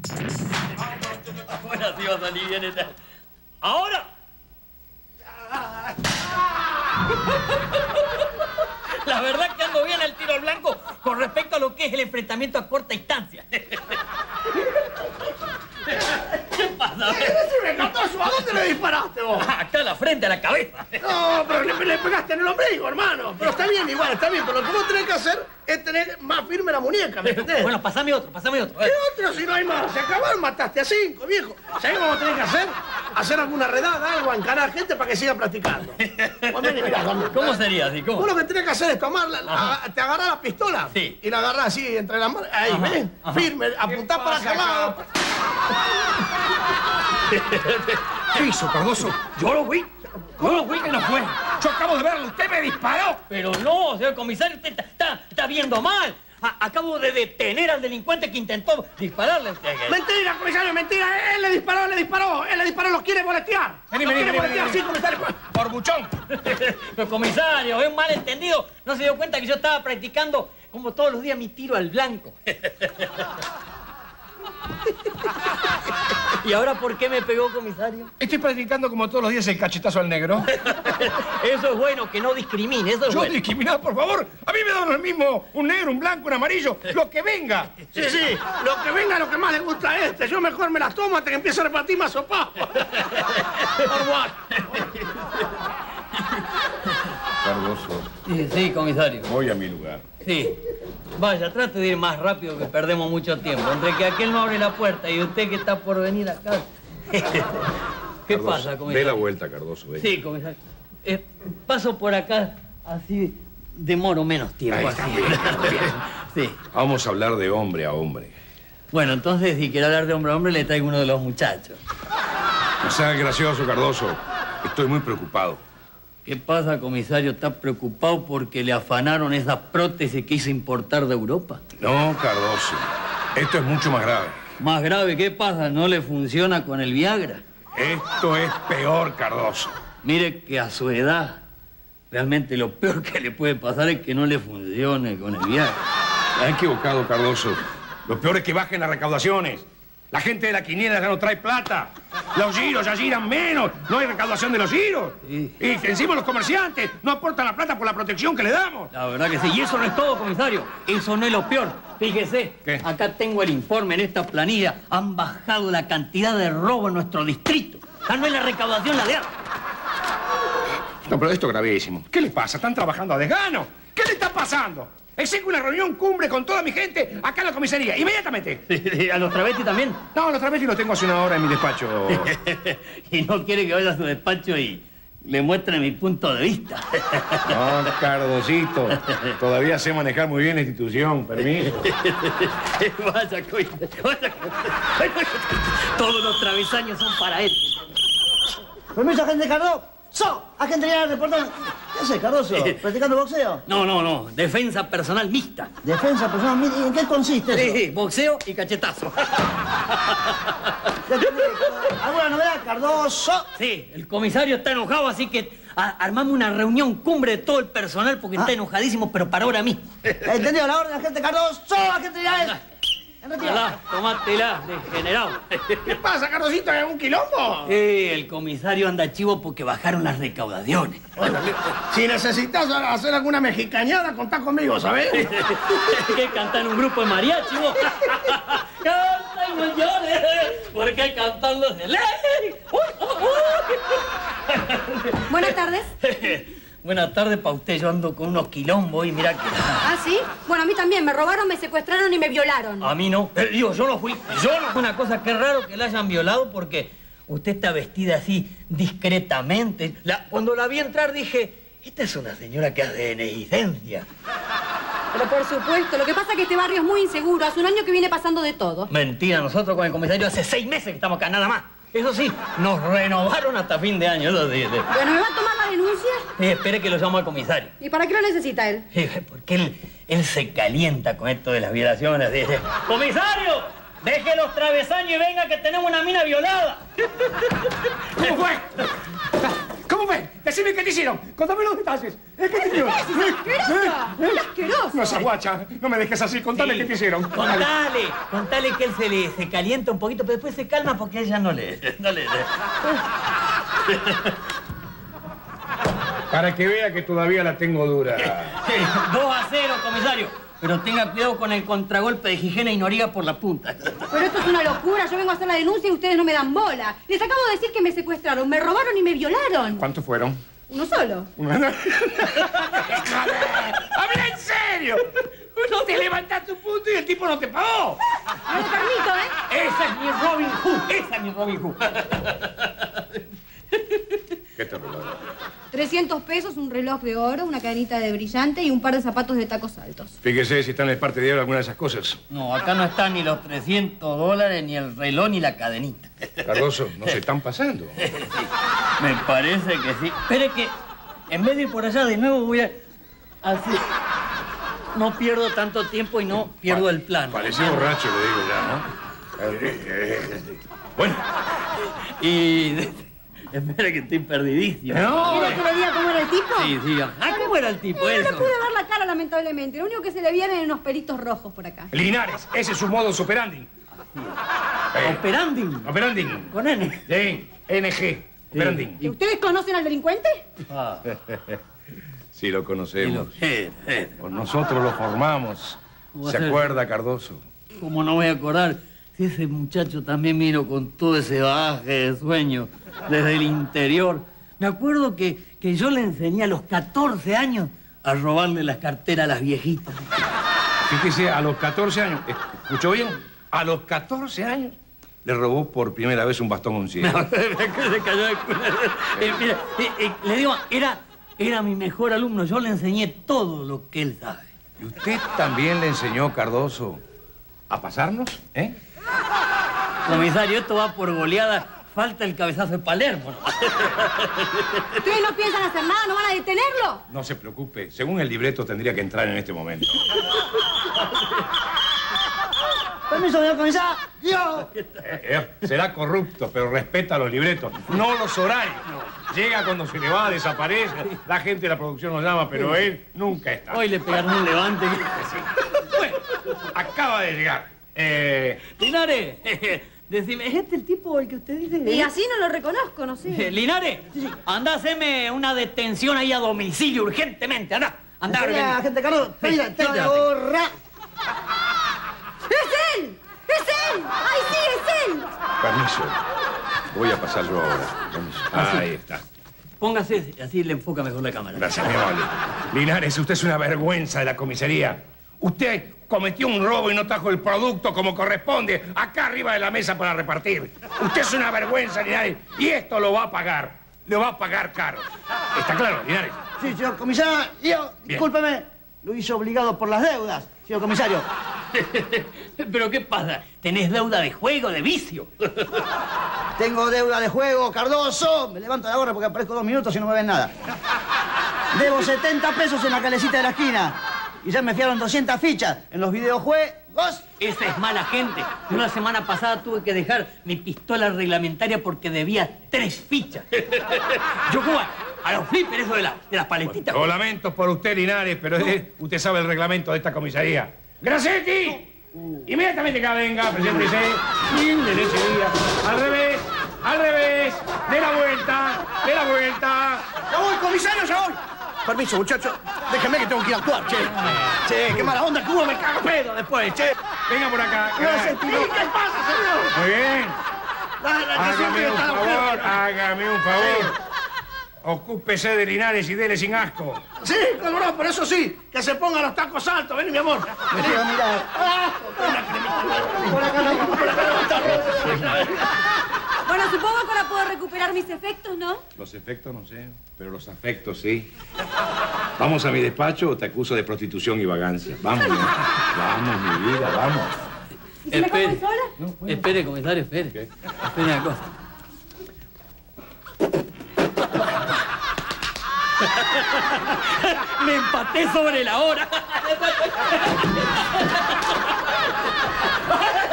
Bueno, sí va a salir bien esta. ¡Ahora! La verdad que ando bien el tiro al blanco con respecto a lo que es el enfrentamiento a corta distancia. ¿Qué pasa? ¿A dónde le disparaste vos? Acá a la frente, a la cabeza. No, pero le pegaste en el ombligo, hermano. Pero está bien, igual, está bien. Pero lo que vos tenés que hacer es tener más firme la muñeca, ¿me entendés? Bueno, pasame otro, pasame otro. ¿Qué otro si no hay más? Se acabaron, mataste a 5, viejo. ¿Sabés cómo tenés que hacer? Hacer alguna redada, algo, encarar gente para que siga practicando. Vos vení, mirá, dame. ¿Cómo sería así? ¿Cómo? Vos lo que tenés que hacer es tomar, te agarrás la pistola. Sí. Y la agarrás así entre las manos. Ahí, ¿ves? Firme, apuntás para aquel lado. ¿Qué hizo, Cardoso? Yo lo vi. Yo lo vi que no fue. Yo acabo de verlo. ¡Usted me disparó! Pero no, señor comisario, usted está viendo mal. Acabo de detener al delincuente que intentó dispararle a usted. Mentira, comisario, mentira. Él le disparó, lo quiere boletear. Vení, Sí, comisario. Por buchón. Pero comisario, es un malentendido. No se dio cuenta que yo estaba practicando como todos los días mi tiro al blanco. ¿Y ahora por qué me pegó, comisario? Estoy practicando como todos los días el cachetazo al negro. Eso es bueno, que no discrimine, eso es Yo bueno. discriminado, por favor. A mí me da lo mismo un negro, un blanco, un amarillo, lo que venga. Sí, lo que venga, lo que más le gusta a este. Yo mejor me las tomo hasta que empiece a repartir más sopa. Cardoso, Sí, comisario. voy a mi lugar. Sí. Vaya, trate de ir más rápido que perdemos mucho tiempo. Entre que aquel no abre la puerta y usted que está por venir acá. ¿Qué Cardoso, pasa, comisario? Dé la vuelta, Cardoso. Ve. Sí, comisario. Paso por acá, así demoro menos tiempo. Ahí está, Así. bien. Sí. Vamos a hablar de hombre a hombre. Bueno, entonces, si quiere hablar de hombre a hombre, le traigo uno de los muchachos. No sea gracioso, Cardoso. Estoy muy preocupado. ¿Qué pasa, comisario? ¿Está preocupado porque le afanaron esas prótesis que hizo importar de Europa? No, Cardoso. Esto es mucho más grave. Más grave, ¿qué pasa? ¿No le funciona con el Viagra? Esto es peor, Cardoso. Mire que a su edad, realmente lo peor que le puede pasar es que no le funcione con el Viagra. Ha equivocado, Cardoso. Lo peor es que bajen las recaudaciones. La gente de la quiniela ya no trae plata. Los giros ya giran menos. No hay recaudación de los giros. Sí. Y encima los comerciantes no aportan la plata por la protección que le damos. La verdad que sí. Y eso no es todo, comisario. Eso no es lo peor. Fíjese, ¿Qué? acá tengo el informe en esta planilla. Han bajado la cantidad de robo en nuestro distrito. Ya no es la recaudación la de antes. No, pero esto es gravísimo. ¿Qué les pasa? ¿Están trabajando a desgano? ¿Qué le está pasando? Exijo una reunión cumbre con toda mi gente acá en la comisaría. Inmediatamente. ¿A los travestis también? No, los travestis los tengo hace una hora en mi despacho. Y no quiere que vaya a su despacho y le muestre mi punto de vista. No, Cardosito. Todavía sé manejar muy bien la institución. Permiso. Vaya, comisario. Vaya, comisario. Todos los travesaños son para él. Permiso, agente Cardoso. Agente general de portón. ¿Qué haces, Cardoso? ¿Practicando boxeo? No. Defensa personal mixta. Defensa personal. ¿En qué consiste eso? Sí, boxeo y cachetazo. ¿Alguna novedad, Cardoso? Sí, el comisario está enojado, así que armamos una reunión cumbre de todo el personal porque está enojadísimo, pero para ahora mismo. ¿Entendido la orden, agente Cardoso? Agente general. Tomátela, degenerado. ¿Qué pasa, Cardosito? ¿Hay algún quilombo? El comisario anda chivo porque bajaron las recaudaciones. Bueno, si necesitas hacer alguna mexicañada, contá conmigo, ¿sabes? ¿Qué canta en un grupo de mariachi, vos? Canta y no llores, porque cantando se lee. Buenas tardes. Buenas tardes para usted. Yo ando con unos quilombos y mira que... ¿Ah, sí? Bueno, a mí también. Me robaron, me secuestraron y me violaron. A mí no. Digo, yo no fui. Yo no fui. Una cosa que es raro que la hayan violado porque usted está vestida así discretamente. Cuando la vi entrar dije, esta es una señora que hace beneficencia. Pero por supuesto, lo que pasa es que este barrio es muy inseguro. Hace un año que viene pasando de todo. Mentira, nosotros con el comisario hace 6 meses que estamos acá, nada más. Eso sí, nos renovaron hasta fin de año. Eso sí. Bueno, ¿me va a tomar la denuncia? Espere que lo llamo al comisario. ¿Y para qué lo necesita él? Porque él se calienta con esto de las violaciones. Dice, ¡comisario! Deje los travesaños y venga que tenemos una mina violada. ¿Cómo fue? ¿Cómo fue? Decime qué te hicieron. Contame los detalles. ¿Qué te hicieron? ¡Es asquerosa! ¡Es asquerosa! No seas guacha. No me dejes así. Contame qué te hicieron. Contale que él se calienta un poquito, pero después se calma porque ella no le... Para que vea que todavía la tengo dura. 2-0, comisario. Pero tenga cuidado con el contragolpe de Gijena y Noriega por la punta. Pero esto es una locura. Yo vengo a hacer la denuncia y ustedes no me dan bola. Les acabo de decir que me secuestraron, me robaron y me violaron. ¿Cuántos fueron? Uno solo. ¡Habla en serio! No te levantaste un punto y el tipo no te pagó. No le permito, ¿eh? Esa es mi Robin Hood. Esa es mi Robin Hood. ¿Qué te robó? 300 pesos, un reloj de oro, una cadenita de brillante y un par de zapatos de tacos altos. Fíjese si está en el parte de diario alguna de esas cosas. No, acá no están ni los $300, ni el reloj, ni la cadenita. Cardoso, no se están pasando. Me parece que sí. Espere que en vez de ir por allá de nuevo voy a... Así. No pierdo tanto tiempo y no pierdo el plan. Parecía borracho, le digo ya, ¿no? Bueno. Y... Espera que estoy perdidísimo. No. ¿Quiere que le diga cómo era el tipo? Sí, diga. ¿Cómo era el tipo No eso? le pude ver la cara, lamentablemente. Lo único que se le veían eran unos pelitos rojos por acá. Linares, ese es su modus operandi. Operandi. Operandi. Con N. Sí, NG. Operandi. ¿Y ustedes conocen al delincuente? Ah, Sí, lo conocemos. y Pues nosotros lo formamos. ¿Cómo ¿Se va a ser? acuerda, Cardoso? ¿Cómo no voy a acordar? Si ese muchacho también vino con todo ese bagaje de sueño desde el interior. Me acuerdo que yo le enseñé a los 14 años a robarle las carteras a las viejitas. Fíjese, a los 14 años, ¿escuchó bien? A los 14 años le robó por primera vez un bastón a un ciego. Se cayó de culo. Mira, le digo, era mi mejor alumno. Yo le enseñé todo lo que él sabe. ¿Y usted también le enseñó, Cardoso, a pasarnos? Comisario, esto va por goleada. Falta el cabezazo de Palermo. ¿Ustedes no piensan hacer nada? ¿No van a detenerlo? No se preocupe. Según el libreto tendría que entrar en este momento. Permiso, señor comisario. Será corrupto, pero respeta los libretos, no los horarios. Llega cuando se le va, desaparece. La gente de la producción lo llama, pero él nunca está. Hoy le pegaron un levante. Bueno, acaba de llegar. Linares, decime, ¿es este el tipo el que usted dice? Y así no lo reconozco, no sé. Linares, anda a hacerme una detención ahí a domicilio urgentemente. Anda, Mira, gente, Carlos, mira, Sí, tengo la espérate. gorra. ¡Es él! ¡Es él! ¡Ay, sí, es él! Permiso. Voy a pasar yo ahora. Permiso. Ahí está. Póngase, así le enfoca mejor la cámara. Gracias, mi amable. Linares, usted es una vergüenza de la comisaría. Usted cometió un robo y no trajo el producto como corresponde acá arriba de la mesa para repartir. Usted es una vergüenza, Linares, y esto lo va a pagar. Lo va a pagar caro. ¿Está claro, Linares? Sí, señor comisario, Bien. discúlpeme. Lo hizo obligado por las deudas, señor comisario. ¿Pero qué pasa? ¿Tenés deuda de juego, de vicio? Tengo deuda de juego, Cardoso. Me levanto la gorra porque aparezco 2 minutos y no me ven nada. Debo 70 pesos en la calecita de la esquina. Y ya me fiaron 200 fichas en los videojuegos. Esa es mala gente. Yo la semana pasada tuve que dejar mi pistola reglamentaria porque debía 3 fichas. Yo jugaba a los flippers, eso de las paletitas. Lo lamento por usted, Linares, pero usted sabe el reglamento de esta comisaría. ¡Gracetti! Inmediatamente que venga, preséntese. Bien, derecha. Al revés, al revés. De la vuelta, de la vuelta. ¡Ya voy, comisario, ya voy! Permiso, muchacho. Déjeme que tengo que ir a actuar, che. Che, qué mala onda que hubo, me cago pedo después, che. Venga por acá. ¿Qué pasa, señor? Muy bien. La que siempre Hágame un está la favor, mujer. hágame un favor. Ocúpese de Linares y dele sin asco. Sí, colorado, pero eso sí, que se pongan los tacos altos. Vení, mi amor. Me quiero mirar. Por acá no. Bueno, supongo que ahora puedo recuperar mis efectos, ¿no? Los efectos no sé, pero los afectos sí. ¿Vamos a mi despacho o te acuso de prostitución y vagancia? Vamos, vamos, mi vida, vamos. ¿Y si me quedo sola? Espere, comisario, espere. ¿Qué? Espere una cosa. Me empaté sobre la hora.